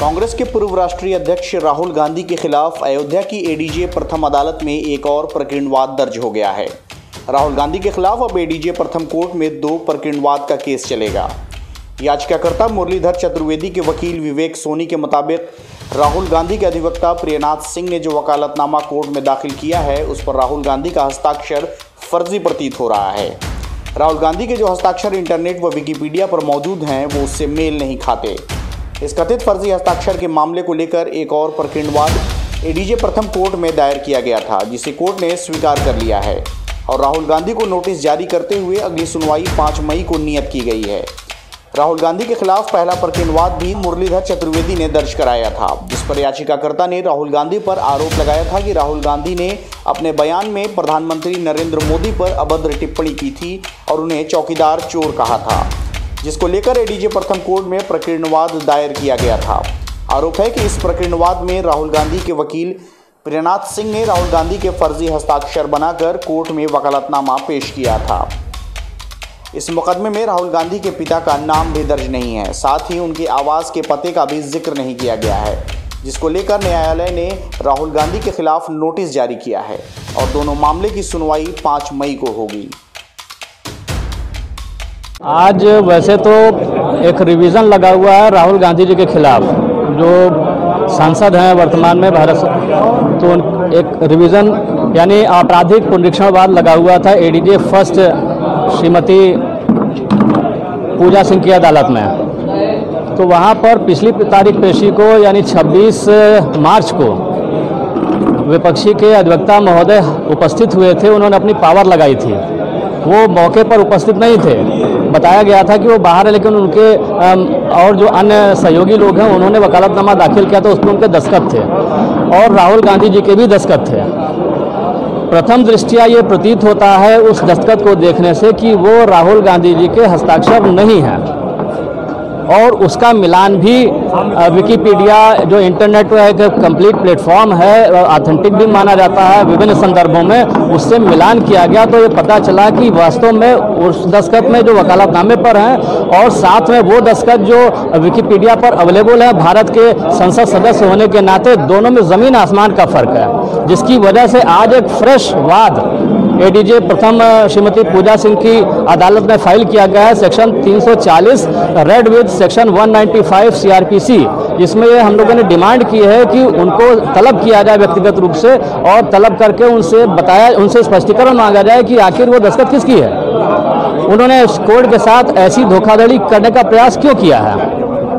कांग्रेस के पूर्व राष्ट्रीय अध्यक्ष राहुल गांधी के खिलाफ अयोध्या की एडीजे प्रथम अदालत में एक और प्रकीर्णवाद दर्ज हो गया है। राहुल गांधी के खिलाफ अब एडीजे प्रथम कोर्ट में 2 प्रकीर्णवाद का केस चलेगा। याचिकाकर्ता मुरलीधर चतुर्वेदी के वकील विवेक सोनी के मुताबिक राहुल गांधी के अधिवक्ता प्रियनाथ सिंह ने जो वकालतनामा कोर्ट में दाखिल किया है उस पर राहुल गांधी का हस्ताक्षर फर्जी प्रतीत हो रहा है। राहुल गांधी के जो हस्ताक्षर इंटरनेट व विकिपीडिया पर मौजूद हैं वो उससे मेल नहीं खाते। इस कथित फर्जी हस्ताक्षर के मामले को लेकर एक और प्रकीर्णवाद एडीजे प्रथम कोर्ट में दायर किया गया था, जिसे कोर्ट ने स्वीकार कर लिया है और राहुल गांधी को नोटिस जारी करते हुए अगली सुनवाई 5 मई को नियत की गई है। राहुल गांधी के खिलाफ पहला प्रकीर्णवाद भी मुरलीधर चतुर्वेदी ने दर्ज कराया था, जिस पर याचिकाकर्ता ने राहुल गांधी पर आरोप लगाया था कि राहुल गांधी ने अपने बयान में प्रधानमंत्री नरेंद्र मोदी पर अभद्र टिप्पणी की थी और उन्हें चौकीदार चोर कहा था, जिसको लेकर एडीजे प्रथम कोर्ट में प्रकीर्णवाद दायर किया गया था। आरोप है कि इस प्रकीर्णवाद में राहुल गांधी के वकील प्रियनाथ सिंह ने राहुल गांधी के फर्जी हस्ताक्षर बनाकर कोर्ट में वकालतनामा पेश किया था। इस मुकदमे में राहुल गांधी के पिता का नाम भी दर्ज नहीं है, साथ ही उनके आवास के पते का भी जिक्र नहीं किया गया है, जिसको लेकर न्यायालय ने राहुल गांधी के खिलाफ नोटिस जारी किया है और दोनों मामले की सुनवाई 5 मई को होगी। आज वैसे तो एक रिवीजन लगा हुआ है राहुल गांधी जी के खिलाफ, जो सांसद हैं वर्तमान में भारत, तो एक रिवीजन यानी आपराधिक पुनरीक्षणवाद लगा हुआ था एडीजे फर्स्ट श्रीमती पूजा सिंह की अदालत में। तो वहाँ पर पिछली तारीख पेशी को यानी 26 मार्च को विपक्षी के अधिवक्ता महोदय उपस्थित हुए थे। उन्होंने अपनी पावर लगाई थी, वो मौके पर उपस्थित नहीं थे। बताया गया था कि वो बाहर है, लेकिन उनके और जो अन्य सहयोगी लोग हैं उन्होंने वकालतनामा दाखिल किया तो उसमें उनके दस्तखत थे और राहुल गांधी जी के भी दस्तखत थे। प्रथम दृष्टया ये प्रतीत होता है उस दस्तखत को देखने से कि वो राहुल गांधी जी के हस्ताक्षर नहीं हैं और उसका मिलान भी विकिपीडिया जो इंटरनेट पर एक कंप्लीट प्लेटफॉर्म है, ऑथेंटिक भी माना जाता है विभिन्न संदर्भों में, उससे मिलान किया गया तो ये पता चला कि वास्तव में उस दस्तखत में जो वकालतनामे पर हैं और साथ में वो दस्तखत जो विकिपीडिया पर अवेलेबल है, भारत के संसद सदस्य होने के नाते दोनों में ज़मीन आसमान का फ़र्क है, जिसकी वजह से आज एक फ्रेश वाद एडीजे प्रथम श्रीमती पूजा सिंह की अदालत में फाइल किया गया है। Section 340 read with section 195 CrPC, जिसमें ये हम लोगों ने डिमांड की है कि उनको तलब किया जाए व्यक्तिगत रूप से और तलब करके उनसे स्पष्टीकरण मांगा जाए कि आखिर वो दस्तखत किसकी है, उन्होंने कोर्ट के साथ ऐसी धोखाधड़ी करने का प्रयास क्यों किया है।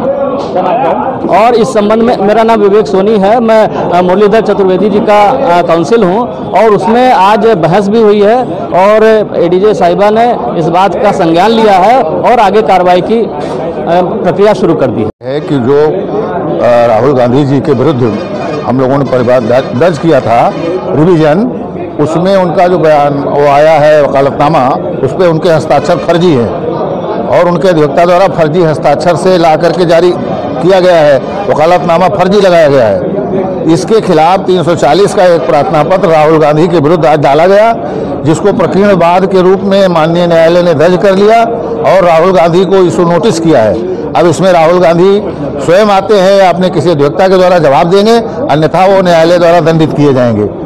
और इस संबंध में मेरा नाम विवेक सोनी है, मैं मुरलीधर चतुर्वेदी जी का काउंसिल हूं और उसमें आज बहस भी हुई है और एडीजे साहिबा ने इस बात का संज्ञान लिया है और आगे कार्रवाई की प्रक्रिया शुरू कर दी है कि जो राहुल गांधी जी के विरुद्ध हम लोगों ने परिवाद दर्ज किया था रिवीजन, उसमें उनका जो बयान वो आया है वकालतनामा, उस पर उनके हस्ताक्षर फर्जी है और उनके अधिवक्ता द्वारा फर्जी हस्ताक्षर से ला करके जारी किया गया है, वकालतनामा फर्जी लगाया गया है। इसके खिलाफ 340 का एक प्रार्थना पत्र राहुल गांधी के विरुद्ध आज डाला गया, जिसको प्रकीर्णवाद के रूप में माननीय न्यायालय ने दर्ज कर लिया और राहुल गांधी को इशू नोटिस किया है। अब इसमें राहुल गांधी स्वयं आते हैं, अपने किसी अधिवक्ता के द्वारा जवाब देंगे, अन्यथा वो न्यायालय द्वारा दंडित किए जाएंगे।